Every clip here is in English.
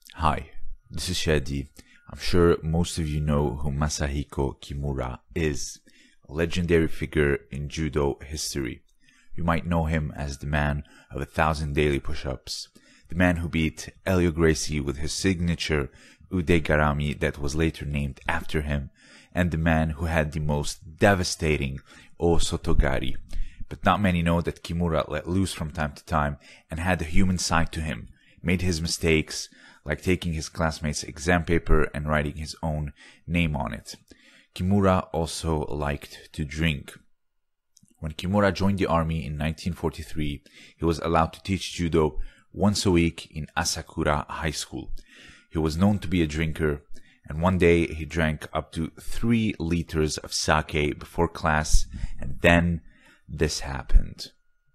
Hi, this is Shadi. I'm sure most of you know who Masahiko Kimura is, a legendary figure in judo history. You might know him as the man of 1,000 daily push-ups, the man who beat Helio Gracie with his signature Ude Garami that was later named after him, and the man who had the most devastating O Sotogari. But not many know that Kimura let loose from time to time and had a human side to him, made his mistakes, like taking his classmates' exam paper and writing his own name on it. Kimura also liked to drink. When Kimura joined the army in 1943, he was allowed to teach judo once a week in Asakura High School. He was known to be a drinker, and one day he drank up to 3 liters of sake before class, and then this happened.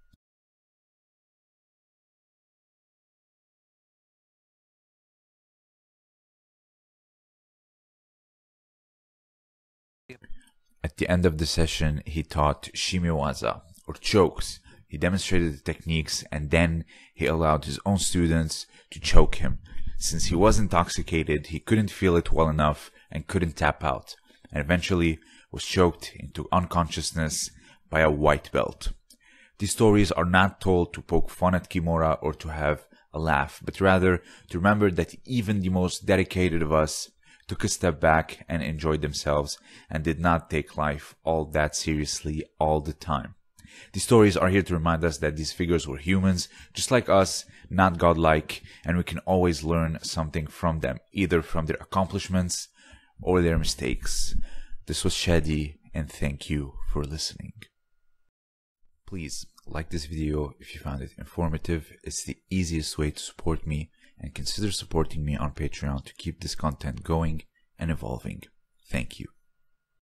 At the end of the session, he taught shimiwaza, or chokes. He demonstrated the techniques, and then he allowed his own students to choke him. Since he was intoxicated, he couldn't feel it well enough and couldn't tap out, and eventually was choked into unconsciousness by a white belt. These stories are not told to poke fun at Kimura or to have a laugh, but rather to remember that even the most dedicated of us took a step back and enjoyed themselves and did not take life all that seriously all the time. These stories are here to remind us that these figures were humans, just like us, not godlike, and we can always learn something from them, either from their accomplishments or their mistakes. This was Shadi, and thank you for listening. Please like this video if you found it informative. It's the easiest way to support me, and consider supporting me on Patreon to keep this content going and evolving. Thank you.